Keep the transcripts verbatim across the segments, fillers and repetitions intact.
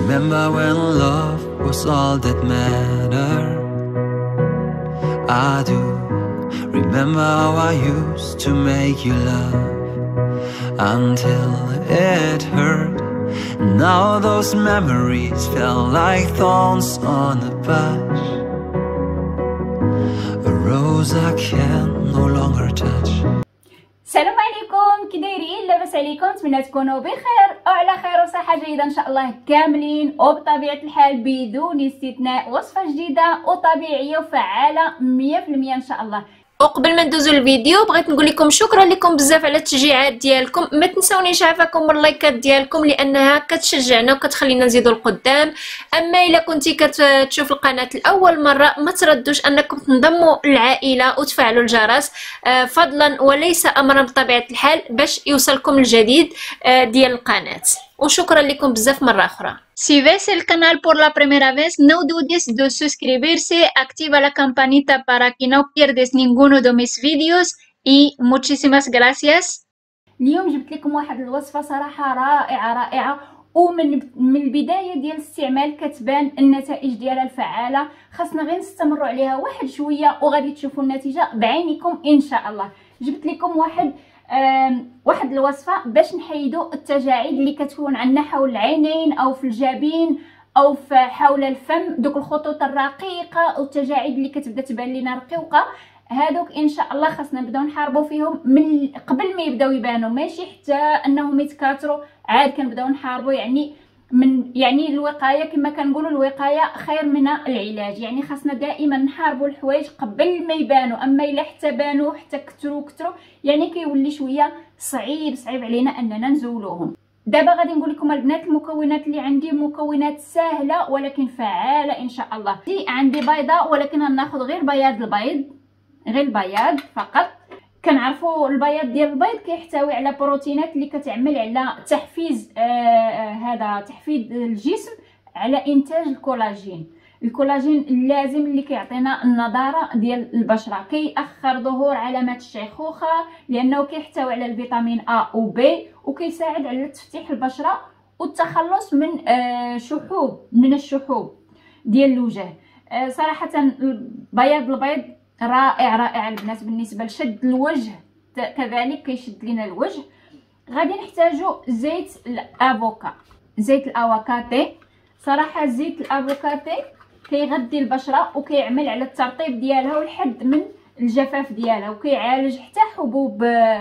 Remember when love was all that mattered. I do remember how I used to make you laugh until it hurt. Now those memories felt like thorns on a bush, a rose I can no longer touch. السلام عليكم، كي دايرين؟ لاباس عليكم؟ نتمنى تكونوا بخير وعلى خير وصحه جيده ان شاء الله كاملين، وبطبيعه الحال بدون استثناء وصفه جديده وطبيعيه وفعاله مية في المية ان شاء الله. وقبل ما ندوزو الفيديو بغيت نقول لكم شكرا لكم بزاف على التشجيعات ديالكم، ما تنسونيش عافاكم اللايكات ديالكم لانها كتشجعنا وكتخلينا نزيدو القدام. اما الا كنتي كتشوف القناه لاول مره ما تردوش انكم تنضموا للعائله وتفعلوا الجرس فضلا وليس امرا بطبيعه الحال باش يوصلكم الجديد ديال القناه. وشكرا لكم بزاف مره اخرى. Si ves el canal por la primera vez, no dudes de suscribirse, activa la campanita para que no pierdas ninguno de mis vídeos y muchísimas gracias. اليوم جبت لكم واحد الوصفه صراحه رائعه رائعه، ومن من البدايه ديال الاستعمال كتبان النتائج ديالها الفعاله. خاصنا غير نستمروا عليها واحد شويه وغادي تشوفوا النتيجه بعينكم ان شاء الله. جبت لكم واحد واحد الوصفه باش نحيدوا التجاعيد اللي كتكون عندنا حول العينين او في الجبين او في حول الفم، دوك الخطوط الرقيقه والتجاعيد اللي كتبدا تبان لنا رقيقه. هادوك ان شاء الله خاصنا نبداو نحاربوا فيهم من قبل ما يبداو يبانوا، ماشي حتى انهم يتكاثروا عاد كنبداو نحاربوا. يعني من يعني الوقايه كما كنقولوا، الوقايه خير من العلاج. يعني خاصنا دائما نحاربوا الحوايج قبل ما يبانوا، اما الا حتى بانوا حتى كثروا كثروا يعني كيولي شويه صعيب صعيب علينا اننا نزولوهم. دابا غادي نقول لكم البنات المكونات اللي عندي، مكونات سهله ولكن فعاله ان شاء الله. عندي بيضه ولكن غناخذ غير بياض البيض، غير البياض فقط. كنعرفوا البياض ديال البيض كيحتوي على بروتينات اللي كتعمل على تحفيز آه آه هذا تحفيز الجسم على انتاج الكولاجين. الكولاجين اللازم اللي كيعطينا النضاره ديال البشره، كيأخر ظهور علامات الشيخوخه لانه كيحتوي على الفيتامين A و B، وكيساعد على تفتيح البشره والتخلص من آه شحوب من الشحوب ديال الوجه. آه صراحه بياض البيض رائع رائع البنات بالنسبه لشد الوجه، كذلك كيشد لنا الوجه. غادي نحتاجو زيت الافوكا، زيت الافوكاتي. صراحه زيت الافوكاتي كيغذي البشره وكيعمل على الترطيب ديالها والحد من الجفاف ديالها، وكيعالج حتى حبوب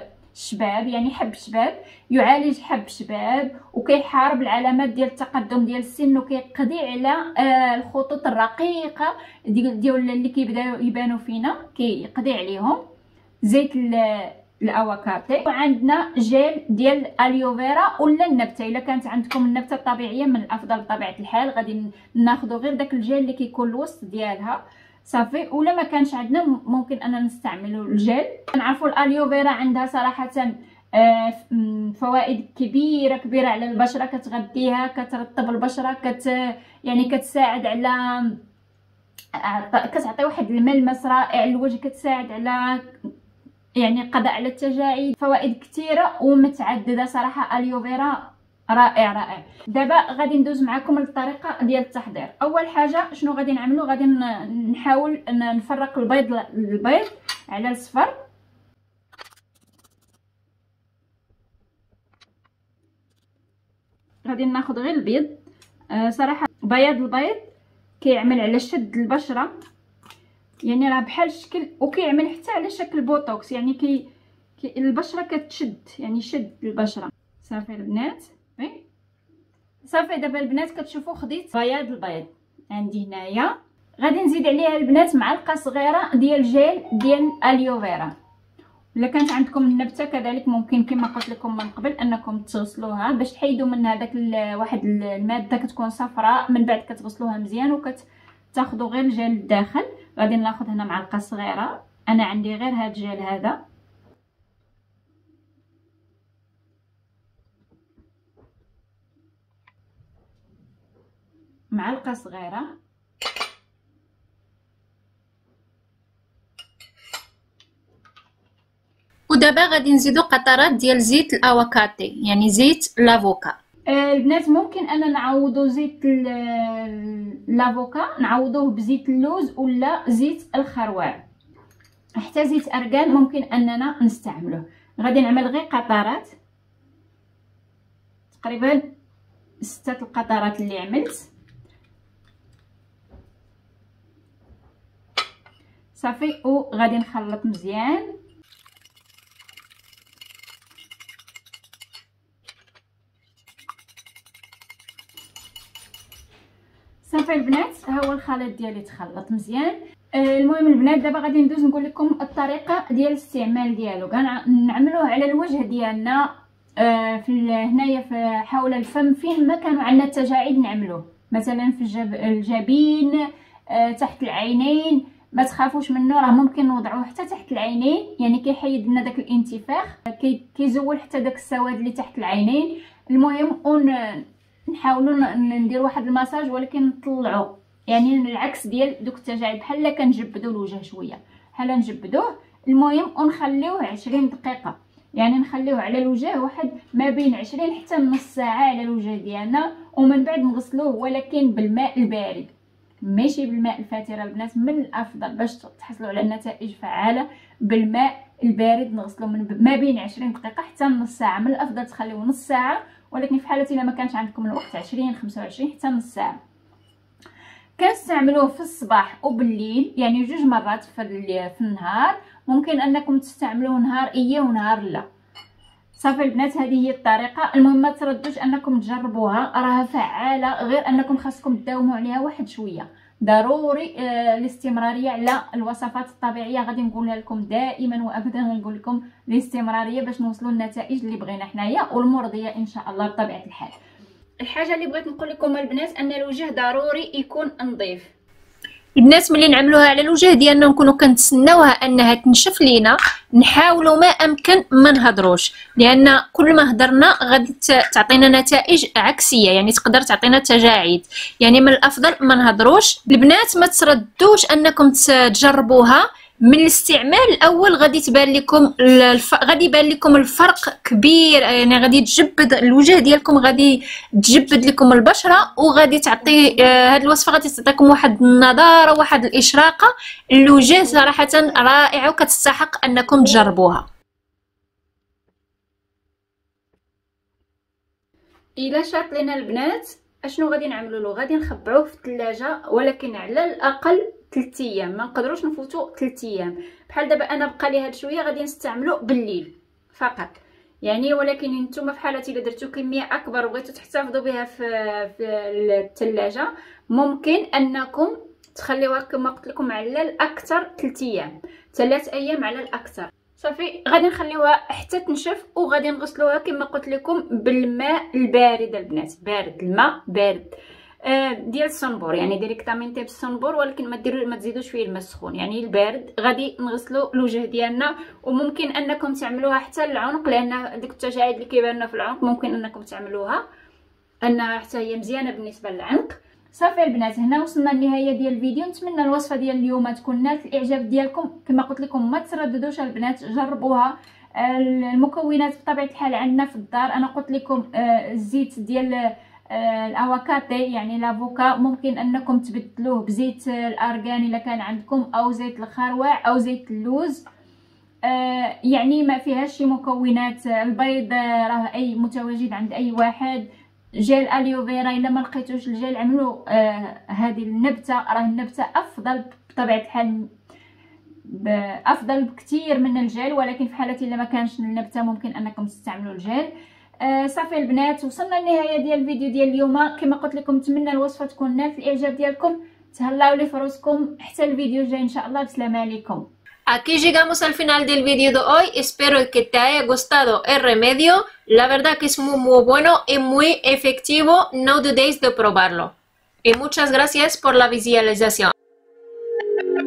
الشباب، يعني حب الشباب يعالج حب الشباب، وكيحارب العلامات ديال التقدم ديال السن، وكيقضي على الخطوط الرقيقه ديال ديال اللي كيبداو يبانوا فينا، كيقضي عليهم زيت الافوكاتي. وعندنا جيل ديال الاليوفيرا ولا النبته، الا كانت عندكم النبته الطبيعيه من الافضل بطبيعه الحال. غادي ناخذوا غير داك الجيل اللي كيكون الوسط ديالها صافي، ولا ما كانش عندنا ممكن اننا نستعملوا الجيل. نعرفوا الاليوفيرا عندها صراحه فوائد كبيره كبيره على البشره، كتغذيها، كترطب البشره، كت يعني كتساعد على كتعطي واحد الملمس رائع للوجه، كتساعد على يعني القضاء على التجاعيد. فوائد كثيره ومتعدده صراحه، اليوفيرا رائع رائع. دابا غادي ندوز معكم للطريقه ديال التحضير. اول حاجه شنو غادي نعملو؟ غادي نحاول نفرق البيض البيض على الصفر. غادي ناخذ غير البيض. آه صراحه بياض البيض كيعمل على شد البشره، يعني راه بحال الشكل، وكيعمل حتى على شكل بوتوكس، يعني كي, كي البشره كتشد، يعني شد البشره. صافي البنات صافي. دابا البنات كتشوفوا خديت بياض البيض عندي هنايا. غادي نزيد عليها البنات معلقه صغيره ديال جيل ديال اليوفيرا. الا كانت عندكم النبته كذلك ممكن كما قلت لكم من قبل انكم تغسلوها باش تحيدوا منها داك واحد الماده كتكون صفراء، من بعد كتغسلوها مزيان وكتاخذوا غير الجيل الداخل. غادي ناخذ هنا معلقه صغيره، انا عندي غير هاد الجيل هذا. معلقه صغيره. ودابا غادي نزيدو قطرات ديال زيت الافوكاتي، يعني زيت لافوكا. آه البنات ممكن انا نعوضو زيت لافوكا نعوضوه بزيت اللوز ولا زيت الخروع، حتى زيت ارغان ممكن اننا نستعملوه. غادي نعمل غير قطرات، تقريبا ستة القطرات اللي عملت صافي، وغادي نخلط مزيان. صافي البنات، ها هو الخليط ديالي تخلط مزيان. آه المهم البنات دابا غادي ندوز نقول لكم الطريقه ديال الاستعمال ديالو. نعملوه على الوجه ديالنا، آه في هنايا في حول الفم فين ما كانوا عندنا التجاعيد نعملوه، مثلا في الجب... الجبين، آه تحت العينين. ما تخافوش منه، راه ممكن نوضعوه حتى تحت العينين، يعني كيحيد لنا داك الانتفاخ، كي كيزول حتى داك السواد اللي تحت العينين. المهم ون نحاولوا ندير واحد المساج ولكن نطلعوا، يعني العكس ديال دوك التجاعيد، بحال كنجبدوا الوجه شويه بحال نجبدوه. المهم ونخليوه عشرين دقيقه، يعني نخليوه على الوجه واحد ما بين عشرين حتى نص ساعه على الوجه ديالنا، ومن بعد نغسلوه ولكن بالماء البارد ماشي بالماء الفاتر البنات. من الافضل باش تحصلوا على نتائج فعاله بالماء البارد، نغسلوه من ما بين عشرين دقيقه حتى نص ساعه. من الافضل تخليوه نص ساعه، ولكن في حاله الا ما كانش عندكم الوقت عشرين خمسة وعشرين حتى نص ساعه. كنستعملوه في الصباح وبالليل، يعني جوج مرات في, في النهار. ممكن انكم تستعملوه نهار ايه ونهار لا. صافي البنات، هذه هي الطريقه. المهم ما تردوش انكم تجربوها، راها فعاله، غير انكم خاصكم تداوموا عليها واحد شويه. ضروري آه الاستمراريه على الوصفات الطبيعيه، غادي نقولها لكم دائما وابدا، نقول لكم الاستمراريه باش نوصلوا للنتائج اللي بغينا حنايا والمرضيه ان شاء الله بطبيعه الحال. الحاجه اللي بغيت نقول لكم البنات ان الوجه ضروري يكون نظيف. البنات ملي نعملوها على الوجه ديالنا نكونوا كنتسناوها انها تنشف لينا، نحاولوا ما امكن ما نهضروش، لان كل ما هضرنا غادي تعطينا نتائج عكسيه، يعني تقدر تعطينا تجاعيد. يعني من الافضل ما نهضروش. البنات ما تردوش انكم تجربوها. من الاستعمال الاول غادي تبان لكم الف... غادي يبان لكم الفرق كبير، يعني غادي تجبد الوجه ديالكم، غادي تجبد لكم البشره، وغادي تعطي آه هاد الوصفه غادي تعطيكم واحد النضاره واحد الاشراقه. الوجه صراحه رائعه وكتستحق انكم تجربوها. الا شاط لنا البنات اشنو غادي نعملوا له؟ غادي نخبعوه في الثلاجه، ولكن على الاقل ثلاثة ايام، ما نقدروش نفوتوا ثلاثة ايام. بحال دابا انا بقى لي هاد شويه غادي نستعملو بالليل فقط، يعني. ولكن نتوما في حالة الا درتو كميه اكبر وبغيتو تحتفظوا بها في في الثلاجه، ممكن انكم تخليوها كما قلت لكم على الاكثر ثلاثة ايام، ثلاث ايام على الاكثر. صافي غادي نخليوها حتى تنشف، وغادي نغسلوها كما قلت لكم بالماء البارد البنات، بارد، الماء بارد آه ديال الصنبور، يعني ديريكتامينتي بالصنبور، ولكن ما ديروا ما تزيدوش فيه الماء السخون، يعني البارد. غادي نغسلوا الوجه ديالنا، وممكن انكم تعملوها حتى العنق، لان ديك التجاعيد اللي كيبانوا في العنق ممكن انكم تعملوها انها حتى هي مزيانه بالنسبه للعنق. صافي البنات، هنا وصلنا للنهايه ديال الفيديو. نتمنى الوصفه ديال اليوم تكون نالت الاعجاب ديالكم. كما قلت لكم ما ترددوش البنات، جربوها. المكونات بطبيعه الحال عندنا في الدار. انا قلت لكم الزيت ديال الافوكاتي يعني لافوكا، ممكن انكم تبدلوه بزيت الارغان الا كان عندكم، او زيت الخروع او زيت اللوز. يعني ما فيهاش شي مكونات. البيض راه اي متواجد عند اي واحد. جيل اليوفيرا الا ما لقيتوش الجيل عملوا آه هذه النبته، راه النبته افضل بطبيعه الحال، افضل بكثير من الجيل، ولكن في حاله الا ما كانش النبته ممكن انكم تستعملوا الجيل. آه صافي البنات، وصلنا للنهايه ديال الفيديو ديال اليوم. كما قلت لكم نتمنى الوصفه تكون نالت الاعجاب ديالكم. تهلاو لي في روسكم حتى الفيديو الجاي ان شاء الله. بسلامه عليكم. Aquí llegamos al final del vídeo de hoy. Espero que te haya gustado el remedio. La verdad que es muy, muy bueno y muy efectivo. No dudéis de probarlo. Y muchas gracias por la visualización.